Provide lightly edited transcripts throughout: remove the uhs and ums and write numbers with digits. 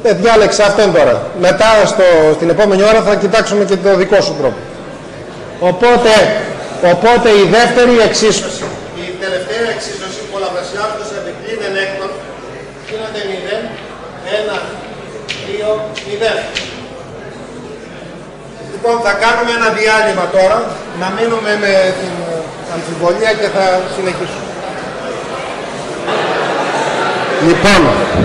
Διάλεξε αυτόν τώρα. Μετά στην επόμενη ώρα θα κοιτάξουμε και το δικό σου τρόπο. Οπότε η δεύτερη εξίσωση. Η τελευταία εξίσωση πολλαπλασιάζοντας επιπλήν έκτον γίνεται 0, 1, 2, 0. Λοιπόν, θα κάνουμε ένα διάλειμμα τώρα, να μείνουμε με την αμφιβολία και θα συνεχίσουμε. Λοιπόν,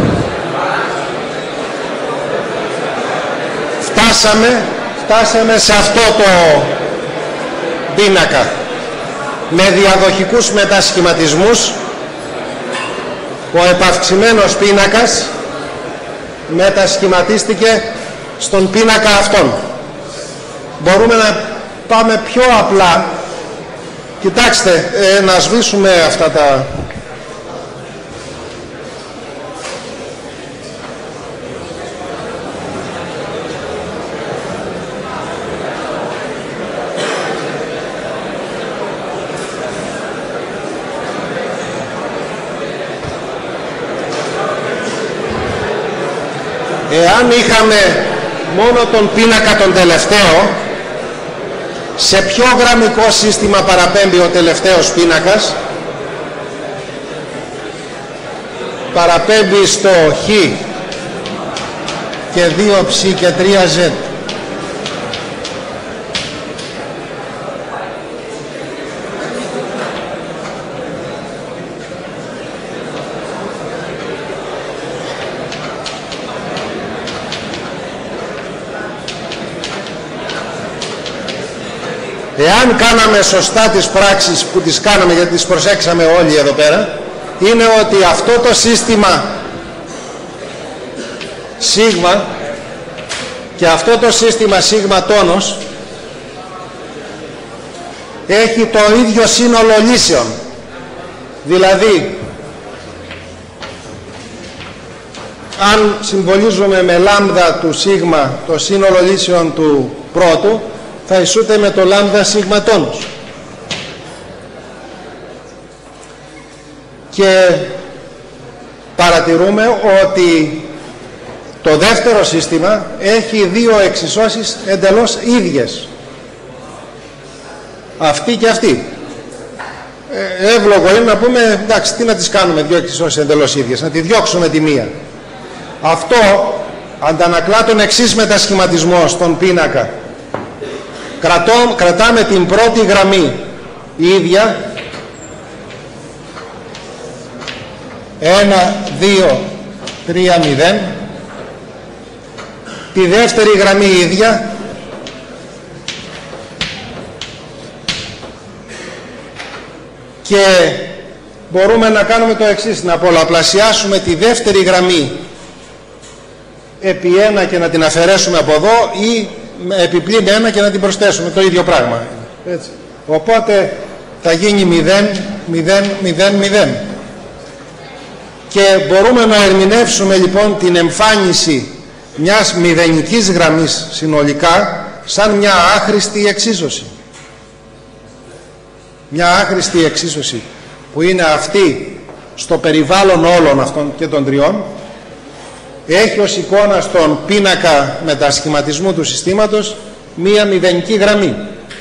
φτάσαμε σε αυτό το πίνακα με διαδοχικούς μετασχηματισμούς. Ο επαυξημένος πίνακας μετασχηματίστηκε στον πίνακα αυτόν. Μπορούμε να πάμε πιο απλά. Κοιτάξτε, να σβήσουμε αυτά τα... Εάν είχαμε μόνο τον πίνακα τον τελευταίο, σε ποιο γραμμικό σύστημα παραπέμπει ο τελευταίος πίνακας? Παραπέμπει στο Χ και 2Ψ και 3Z. Εάν κάναμε σωστά τις πράξεις που τις κάναμε, γιατί τις προσέξαμε όλοι εδώ πέρα, είναι ότι αυτό το σύστημα σίγμα και αυτό το σύστημα σίγμα τόνος έχει το ίδιο σύνολο λύσεων. Δηλαδή, αν συμβολίζουμε με λάμδα του σίγμα το σύνολο λύσεων του πρώτου, θα ισούται με το λάμδα σίγμα τόνους. Και παρατηρούμε ότι το δεύτερο σύστημα έχει δύο εξισώσεις εντελώς ίδιες. Αυτή και αυτή. Εύλογο είναι να πούμε, εντάξει, τι να τις κάνουμε δύο εξισώσεις εντελώς ίδιες, να τη διώξουμε τη μία. Αυτό αντανακλά τον εξής μετασχηματισμό στον πίνακα. Κρατάμε την πρώτη γραμμή ίδια, 1, 2, 3, 0, τη δεύτερη γραμμή ίδια, και μπορούμε να κάνουμε το εξής, να πολλαπλασιάσουμε τη δεύτερη γραμμή επί 1 και να την αφαιρέσουμε από εδώ, ή επιπλήν 1 και να την προσθέσουμε, το ίδιο πράγμα. Έτσι. Οπότε θα γίνει 0, 0, 0, 0. Και μπορούμε να ερμηνεύσουμε λοιπόν την εμφάνιση μιας μηδενικής γραμμής συνολικά σαν μια άχρηστη εξίσωση. Μια άχρηστη εξίσωση που είναι αυτή στο περιβάλλον όλων αυτών και των τριών, έχει ως εικόνα στον πίνακα μετασχηματισμού του συστήματος μία μηδενική γραμμή.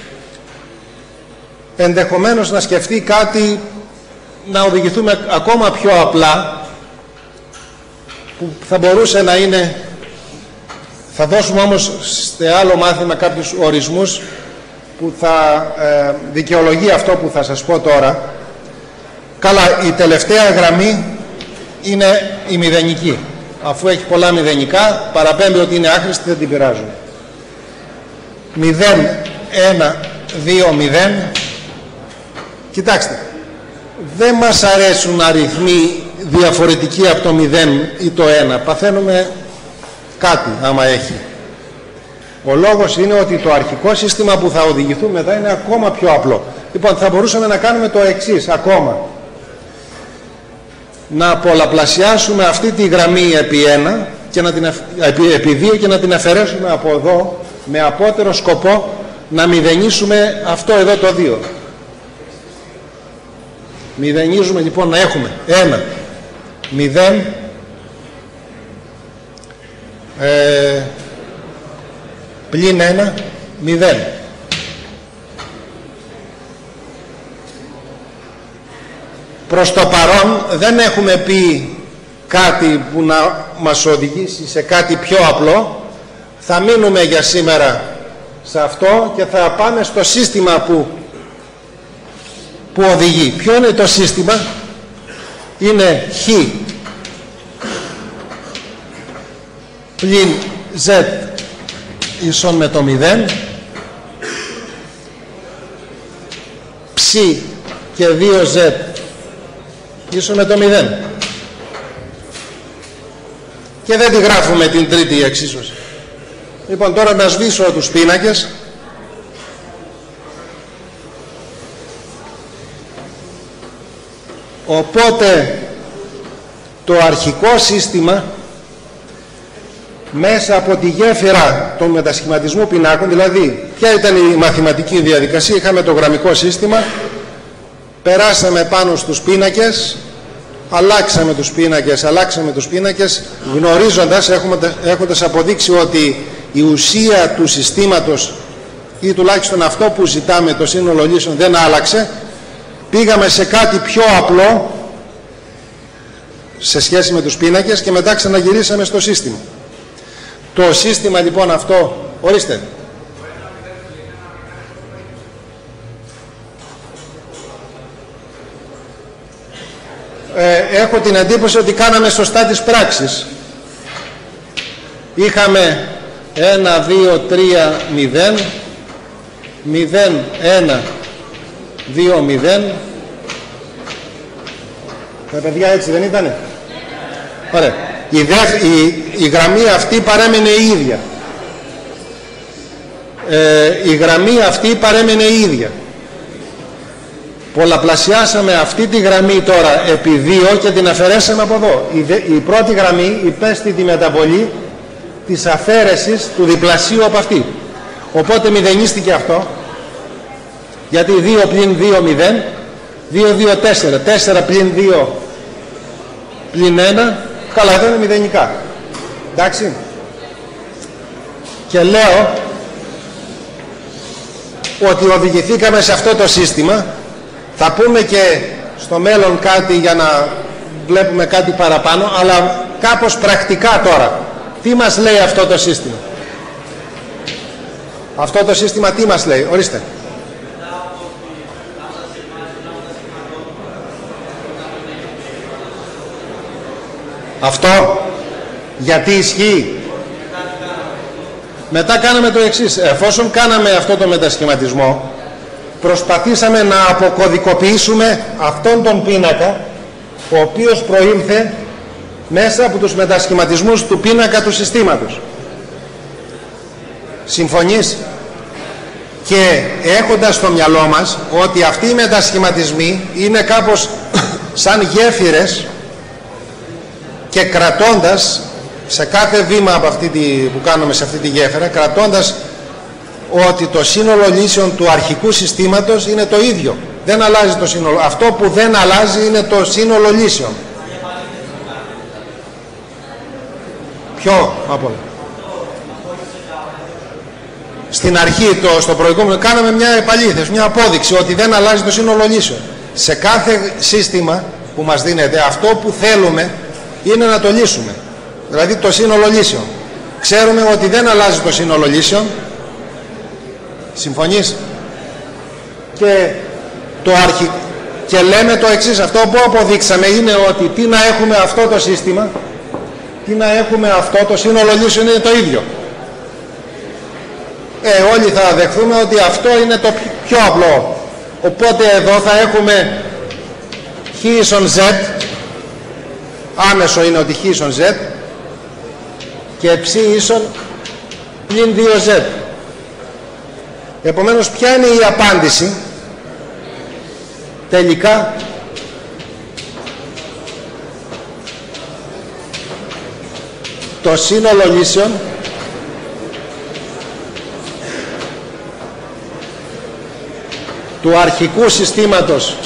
Ενδεχομένως να σκεφτεί κάτι, να οδηγηθούμε ακόμα πιο απλά, που θα μπορούσε να είναι, θα δώσουμε όμως σε άλλο μάθημα κάποιους ορισμούς που θα δικαιολογεί αυτό που θα σας πω τώρα. Καλά, η τελευταία γραμμή είναι η μηδενική. Αφού έχει πολλά μηδενικά, παραπέμπει ότι είναι άχρηστη, δεν την πειράζουμε. 0, 1, 2, 0. Κοιτάξτε, δεν μας αρέσουν αριθμοί διαφορετικοί από το 0 ή το 1. Παθαίνουμε κάτι άμα έχει. Ο λόγος είναι ότι το αρχικό σύστημα που θα οδηγηθούμε μετά είναι ακόμα πιο απλό. Λοιπόν, θα μπορούσαμε να κάνουμε το εξής ακόμα. Να πολλαπλασιάσουμε αυτή τη γραμμή επί 1 και επί 2 και να την αφαιρέσουμε από εδώ, με απότερο σκοπό να μηδενίσουμε αυτό εδώ το 2. Μηδενίζουμε λοιπόν, να έχουμε 1, 0, πλην 1, 0. Προς το παρόν δεν έχουμε πει κάτι που να μας οδηγήσει σε κάτι πιο απλό. Θα μείνουμε για σήμερα σε αυτό και θα πάμε στο σύστημα που οδηγεί. Ποιο είναι το σύστημα? Είναι χ πλην z ίσον με το 0, ψ και 2z ίσον με το 0. Και δεν τη γράφουμε την τρίτη εξίσωση. Λοιπόν, τώρα να σβήσω τους πίνακες. Οπότε το αρχικό σύστημα μέσα από τη γέφυρα των μετασχηματισμού πινάκων, δηλαδή ποια ήταν η μαθηματική διαδικασία? Είχαμε το γραμμικό σύστημα, περάσαμε πάνω στους πίνακες, αλλάξαμε τους πίνακες, γνωρίζοντας, έχοντας αποδείξει ότι η ουσία του συστήματος ή τουλάχιστον αυτό που ζητάμε, το σύνολο λύσεων, δεν άλλαξε. Πήγαμε σε κάτι πιο απλό σε σχέση με τους πίνακες και μετά ξαναγυρίσαμε στο σύστημα. Το σύστημα λοιπόν αυτό, ορίστε. Έχω την εντύπωση ότι κάναμε σωστά τις πράξεις. Είχαμε 1, 2, 3, 0, 0, 1, 2, 0. Τα παιδιά έτσι δεν ήτανε? Ωραία. Η γραμμή αυτή παρέμενε η ίδια. Η γραμμή αυτή παρέμενε η ίδια. Πολλαπλασιάσαμε αυτή τη γραμμή τώρα επί 2 και την αφαιρέσαμε από εδώ. Η πρώτη γραμμή υπέστη τη μεταβολή της αφαίρεσης του διπλασίου από αυτή. Οπότε μηδενίστηκε αυτό, γιατί 2 πλην 2 0, 2, 2, 4, 4 πλην 2 πλην 1, καλά, δεν είναι μηδενικά. Εντάξει. Και λέω ότι οδηγηθήκαμε σε αυτό το σύστημα. Θα πούμε και στο μέλλον κάτι για να βλέπουμε κάτι παραπάνω, αλλά κάπως πρακτικά τώρα. Τι μας λέει αυτό το σύστημα? Αυτό το σύστημα τι μας λέει? Ορίστε. Αυτό γιατί ισχύει? Μετά κάναμε το εξής. Εφόσον κάναμε αυτό το μετασχηματισμό, προσπαθήσαμε να αποκωδικοποιήσουμε αυτόν τον πίνακα, ο οποίος προήλθε μέσα από τους μετασχηματισμούς του πίνακα του συστήματος. Συμφωνείς? Και έχοντας στο μυαλό μας ότι αυτοί οι μετασχηματισμοί είναι κάπως σαν γέφυρες, και κρατώντας σε κάθε βήμα από που κάνουμε σε αυτή τη γέφυρα, κρατώντας ότι το σύνολο λύσεων του αρχικού συστήματος είναι το ίδιο. Δεν αλλάζει το σύνολο. Αυτό που δεν αλλάζει είναι το σύνολο λύσεων. Ποιο από όλα? Στην αρχή, στο προηγούμενο, κάναμε μια επαλήθευση, μια απόδειξη ότι δεν αλλάζει το σύνολο λύσεων. Σε κάθε σύστημα που μας δίνεται, αυτό που θέλουμε είναι να το λύσουμε. Δηλαδή το σύνολο λύσεων. Ξέρουμε ότι δεν αλλάζει το σύνολο λύσεων. Συμφωνείς? Και λέμε το εξής. Αυτό που αποδείξαμε είναι ότι τι να έχουμε αυτό το σύστημα, τι να έχουμε αυτό το σύνολο λύσεων είναι το ίδιο. Όλοι θα δεχθούμε ότι αυτό είναι το πιο απλό. Οπότε εδώ θα έχουμε χ ίσον z, άμεσο είναι ότι χ ίσον z, και ψ ίσον πλην 2z. Επομένως, ποια είναι η απάντηση? Τελικά το σύνολο λύσεων του αρχικού συστήματος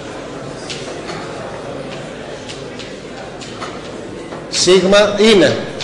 σίγμα είναι